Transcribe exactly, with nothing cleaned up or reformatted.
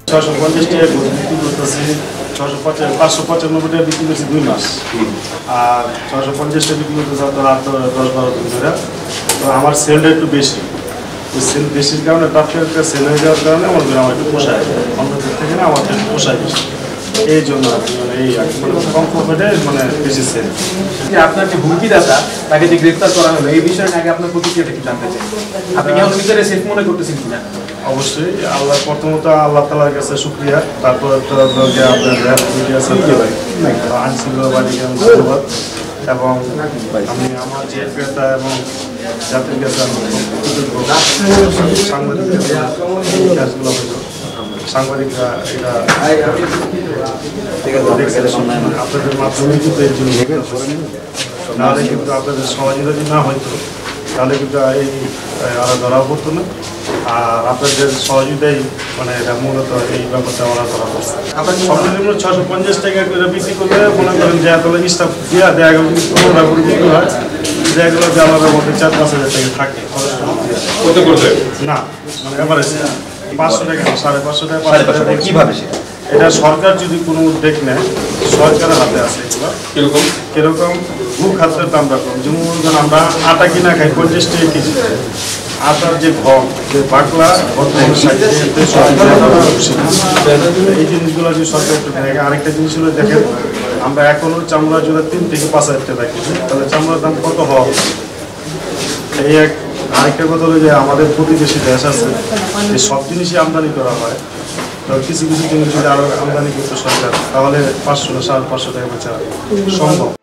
ছশো পঞ্চাশ টাকা বিক্রি করতেছি, ছশো পঁচাশ পাঁচশো পঁচানব্বই টাকা বিক্রি করছি দুই মাস, আর ছশো পঞ্চাশ টাকা বিক্রি করতে যাওয়ার আট দশ বারো দিন ধরে। তো আমার সেলটা একটু বেশি, ওই সেল বেশির কারণে টাটকা একটা সেল হয়ে যাওয়ার কারণে আমার আমার একটু পোষায়, অন্যদের থেকে না আমার একটু পোষায় বেশি, এই জন্য আর কি মানে এই মানে কম প্রফিটে মানে বেশি সেল। আপনার যে হুমকিদাতা তাকে যে গ্রেফতার করা হলো এই বিষয়ে আগে আপনার প্রতিক্রিয়াটা কি জানতে চাই? আপনি কি এখন নিজেরা সেফ মনে করতেছেন কিনা? অবশ্যই আল্লাহ প্রথমত আল্লাহ তালার কাছে শুক্রিয়া, তারপর আপনার আইন শৃঙ্খলা বাহিনীকে আমি ধন্যবাদ, এবং আমি আমার যে ক্রেতা এবং জাতির কাছে আমি সাংবাদিক কাজগুলো হইল, সাংবাদিকরা এটা আপনাদের মাধ্যমে কিন্তু এই জন্য নাহলে কিন্তু আপনাদের সহযোগিতা যদি না হইতো তাহলে কিন্তু এই আরো ধরাও পড়তো না, আর আপনাদের সহযোগিতাই মানে এটা মূলত এই ব্যাপারটা ওরা ধরা পড়ছে। সর্বনিম্ন ছশো পঞ্চাশ টাকা করে বিক্রি করলে মনে করেন যে এত স্টাফ দিয়া দেখা গেল পনেরো করে বিক্রি হয়, দেখা গেলো যে আমাদের মধ্যে চার পাঁচ হাজার টাকা থাকে না, মানে এভারেজ পাঁচশো টাকা সাড়ে পাঁচশো টাকা পাঁচশো টাকা কিভাবে এটা সরকার যদি কোনো উদ্যোগ নেয়, সরকারের হাতে আছে এগুলো। কিরকম কিরকম ভূ খাদ্যের দামটা কম, যেমন আমরা আটা কিনা খাই পঞ্চাশ টাকা কেজি, আটার যে ঘম যে বাকলা এই জিনিসগুলো যদি সরকার একটু দেখে। আরেকটা জিনিস হলো দেখেন, আমরা এখনো চামড়া জোড়া তিন থেকে পাঁচ হাজার টাকা রাখছি, তাহলে চামড়ার দাম কত হওয়া এই এক। আরেকটা কথা হলো যে আমাদের প্রতিবেশী দেশ আছে, এই সব জিনিসই আমদানি করা হয়, তো কিছু কিছু জিনিস যদি আরো আমদানি করতে সরকার তাহলে পাঁচশো সাড়ে পাঁচশো টাকা বেচা সম্ভব।